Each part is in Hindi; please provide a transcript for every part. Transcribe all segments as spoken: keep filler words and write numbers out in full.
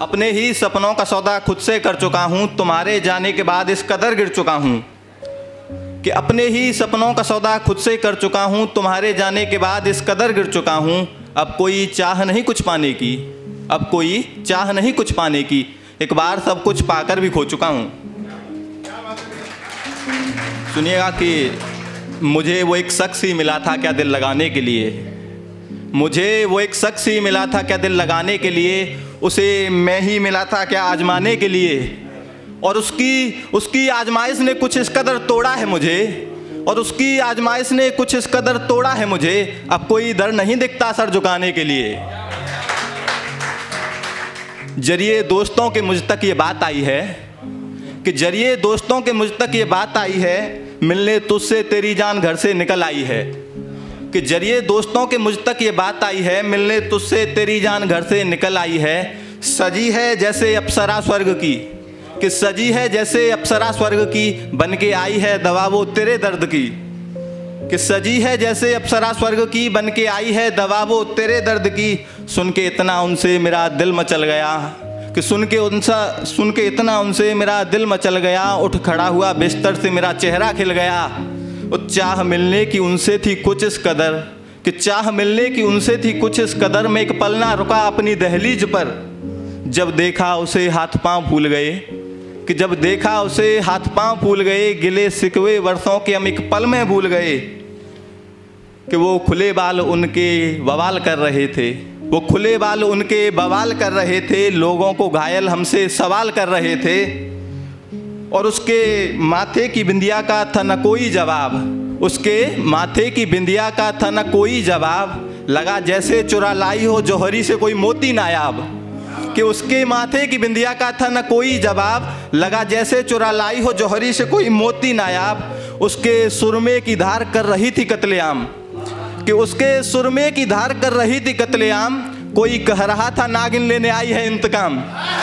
अपने ही सपनों का सौदा खुद से कर चुका हूँ, तुम्हारे जाने के बाद इस कदर गिर चुका हूँ कि अपने ही सपनों का सौदा खुद से कर चुका हूँ, तुम्हारे जाने के बाद इस कदर गिर चुका हूँ। अब कोई चाह नहीं कुछ पाने की, अब कोई चाह नहीं कुछ पाने की, एक बार सब कुछ पाकर भी खो चुका हूँ। सुनिएगा कि मुझे वो एक शख्स ही मिला था क्या दिल लगाने के लिए, मुझे वो एक शख्स ही मिला था क्या दिल लगाने के लिए, उसे मैं ही मिला था क्या आजमाने के लिए, और उसकी उसकी आजमाइश ने कुछ इस कदर तोड़ा है मुझे, और उसकी आजमाइश ने कुछ इस कदर तोड़ा है मुझे। अब कोई दर नहीं दिखता सर झुकाने के लिए। जरिए दोस्तों के मुझ तक ये बात आई है कि जरिए दोस्तों के मुझ तक ये बात आई है, मिलने तुझसे तेरी जान घर से निकल आई है। कि जरिए दोस्तों के मुझ तक ये बात आई है, मिलने तुझसे तेरी जान घर से निकल आई है। सजी है जैसे अप्सरा स्वर्ग की, कि सजी है जैसे अप्सरा स्वर्ग की, बन के आई है दवा वो तेरे दर्द की। कि सजी है जैसे अप्सरा स्वर्ग की, बन के आई है दवा वो तेरे दर्द की। सुन के इतना उनसे मेरा दिल मचल गया, कि सुन के उनसा सुन के इतना उनसे मेरा दिल मचल गया। उठ खड़ा हुआ बिस्तर से मेरा चेहरा खिल गया। वो चाह मिलने की उनसे थी कुछ इस कदर, कि चाह मिलने की उनसे थी कुछ इस कदर। मैं एक पल ना रुका अपनी दहलीज पर, जब देखा उसे हाथ पांव फूल गए। कि जब देखा उसे हाथ पांव फूल गए, गिले सिकवे वर्षों के हम एक पल में भूल गए। कि वो खुले बाल उनके बवाल कर रहे थे, वो खुले बाल उनके बवाल कर रहे थे, लोगों को घायल हमसे सवाल कर रहे थे। और उसके माथे की बिंदिया का था न कोई जवाब, उसके माथे की बिंदिया का था न कोई जवाब। लगा जैसे चुरा लाई हो जौहरी से कोई मोती नायाब। कि उसके माथे की बिंदिया का था न कोई जवाब, लगा जैसे चुरा लाई हो जौहरी से कोई मोती नायाब। उसके सुरमे की धार कर रही थी कत्लेआम, कि उसके सुरमे की धार कर रही थी कत्लेआम। कोई कह रहा था नागिन लेने आई है इंतकाम,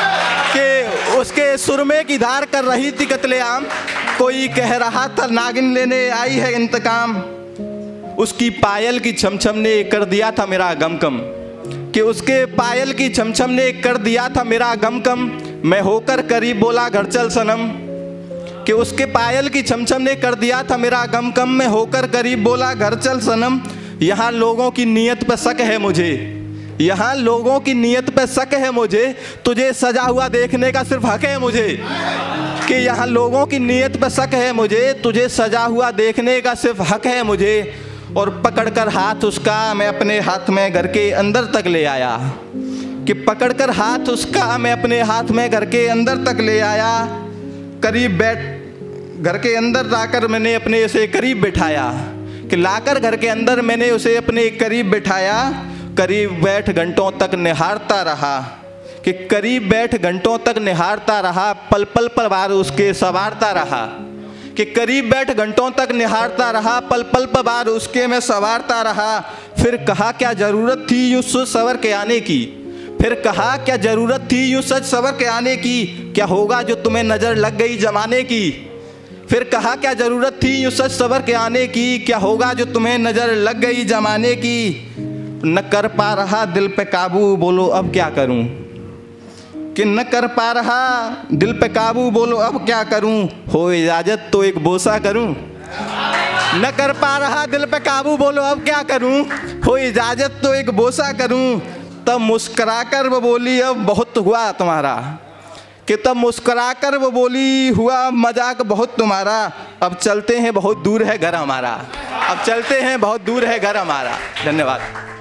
कि उसके सुरमे की धार कर रही थी कत्लेआम। कोई कह रहा था नागिन लेने आई है इंतकाम। उसकी पायल की छमछम ने कर दिया था मेरा गम कम, कि उसके पायल की छमछम ने कर दिया था मेरा गम कम। मैं होकर करीब बोला घर चल सनम, कि उसके पायल की छमछम ने कर दिया था मेरा गम कम। मैं होकर करीब बोला घर चल सनम। यहाँ लोगों की नीयत पर शक है मुझे, यहाँ लोगों की नीयत पे शक है मुझे, तुझे सजा हुआ देखने का सिर्फ हक है मुझे। कि यहाँ लोगों की नीयत पे शक है मुझे, तुझे सजा हुआ देखने का सिर्फ हक है मुझे। और पकड़कर हाथ उसका मैं अपने हाथ में घर के अंदर तक ले आया, कि पकड़कर हाथ उसका मैं अपने हाथ में घर के अंदर तक ले आया। करीब बैठ घर के अंदर लाकर मैंने अपने उसे करीब बिठाया, कि लाकर घर के अंदर मैंने उसे अपने करीब बिठाया। करीब बैठ घंटों तक निहारता रहा, कि करीब बैठ घंटों तक निहारता रहा। पल पल पर बार उसके सवारता रहा, कि करीब बैठ घंटों तक निहारता रहा। पल पल पर बार उसके मैं सवारता रहा। फिर कहा क्या ज़रूरत थी यूँ सच सवर के आने की, फिर कहा क्या ज़रूरत थी यूँ सच सवर के आने की, क्या होगा जो तुम्हें नज़र लग गई जमाने की। फिर कहा क्या ज़रूरत थी यूँ सच सवर के आने की, क्या होगा जो तुम्हें नज़र लग गई जमाने की। न कर पा रहा दिल पे काबू, बोलो अब क्या करूं, कि न कर पा रहा दिल पे काबू, बोलो अब क्या करूं। हो इजाज़त तो एक बोसा करूं, न कर पा रहा दिल पे काबू, बोलो अब क्या करूं। हो इजाज़त तो एक बोसा करूं। तब मुस्कराकर वो बोली अब बहुत हुआ तुम्हारा, कि तब मुस्कराकर वो बोली हुआ मजाक बहुत तुम्हारा। अब चलते हैं बहुत दूर है घर हमारा, अब चलते हैं बहुत दूर है घर हमारा। धन्यवाद।